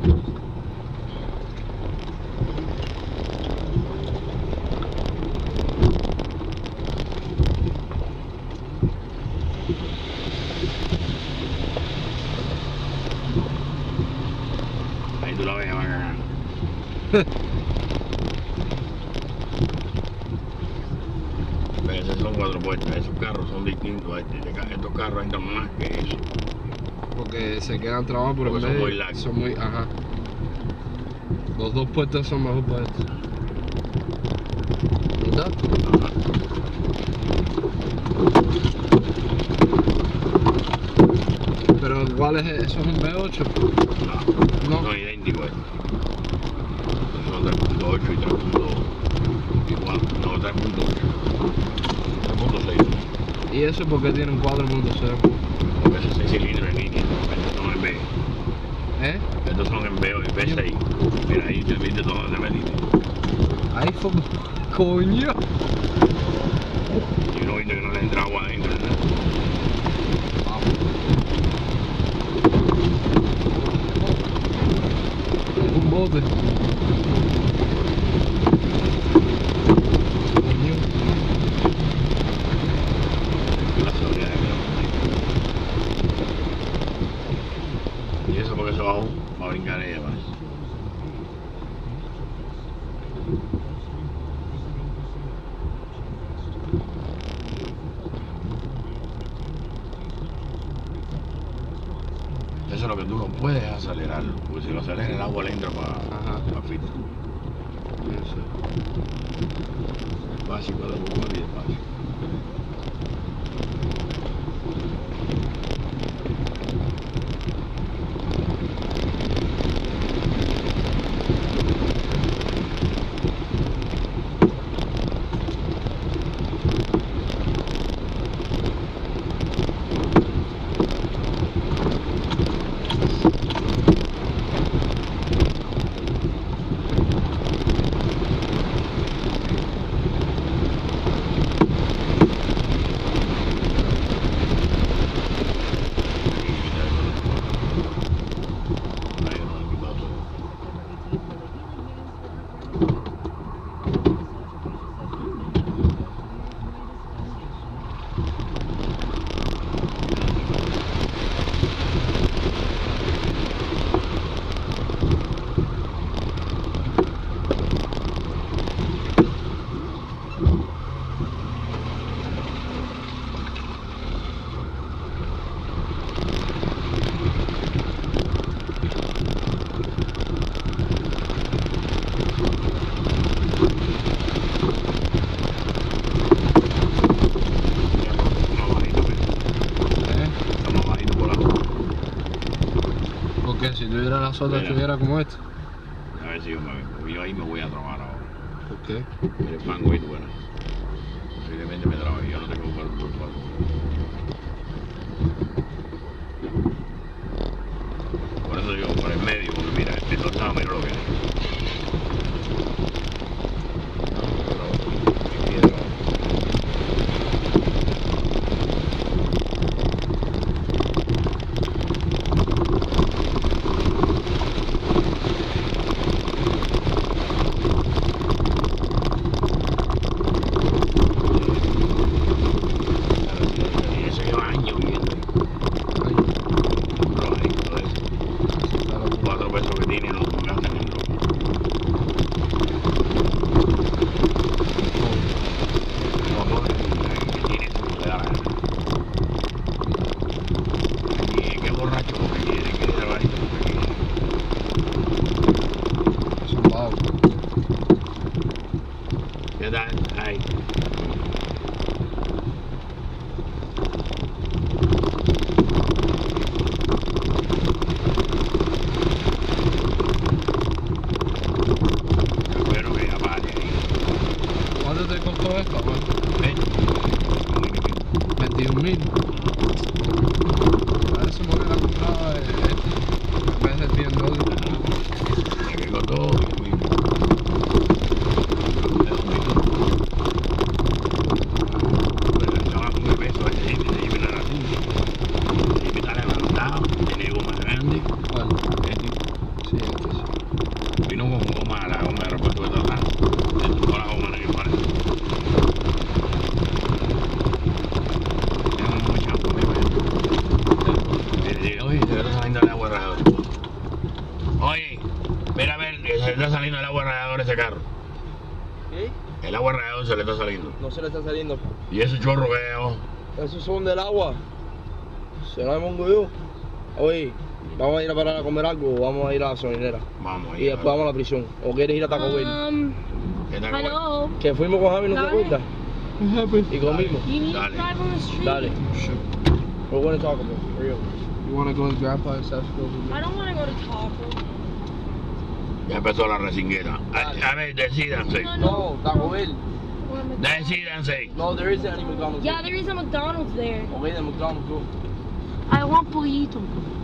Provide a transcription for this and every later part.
Ahí tú la ves, bacana. Esos son 4 puertas, esos carros son distintos. Estos carros entran más que eso. Porque se quedan trabados por el Porque son medio. muy largos. Son muy, ajá. Los 2 puertos son mejor para esto. ¿Verdad? Ajá. Pero igual eso es un V8. No, No. son idénticos. Son 3.8 y 3.2. Igual, no, 3.8. 3.6. ¿Y eso por qué tiene un 4.0? Porque esos 6 cilindros en línea. Estos son en V. ¿Eh? Estos son en V6. Mira ahí, te viste todo donde metiste. Ahí fue. ¡Coño! Y uno viste que no le entra agua adentro, ¿no? Un bote. Coño. La seguridad de que y eso porque se bajó va a brincar ella más. Eso es lo que tú no puedes acelerarlo, porque si lo aceleras el agua le entra para filtro. Eso. Básico de la bomba y despacio. Porque si tuviera las otras, estuviera como esto. A ver si yo ahí me voy a trabar ahora. ¿Por qué? El fango ahí, bueno. Posiblemente me trabe, yo no tengo que buscar un culpable. Por eso digo, por el medio, porque mira, este tostado, mira lo que hay. ¿Qué tal? Ahí. Espero que ya pare ahí. ¿Cuánto te costó esto? 21.000. 21.000. A ver si me hubiera comprado en vez de 100 dólares. Me costó 10.000. Pero estaba muy peso ese jeep, ese jeep no era así. El jeep está levantado, tiene goma grande. ¿Cuál? Este. Sí, saliendo el agua radiador a ese carro. ¿Qué? El agua radiador se le está saliendo. No se le está saliendo. Y ese chorro que veo. Esos son del agua. Se la mongo yo. Oye, ¿vamos a ir a parar a comer algo o vamos a ir a la gasolinera? Vamos Y después vamos a la prisión. ¿O quieres ir a Taco Bell? ¿Qué tal, güey? Hello. Que fuimos con Javi, ¿no te Dale. acuerdas? Y comimos. You need Dale. to drive on the street. Dale. Sure. We're going to Taco Bell. For real. You wanna go to Grandpa and Seth's go with I me? don't want to go to Taco. Ya empezó la resinguera. A ver, decídanse. No, Taco Bell. Decídanse. No, there isn't any McDonald's. Yeah, there is a McDonald's there. Okay, then McDonald's, go. I want pollito.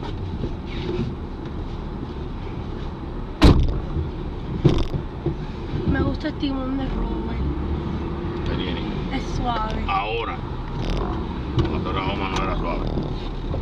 Me gusta el timón de Robert. ¿Qué tiene? Es suave. Ahora. Cuando era Roma no era suave.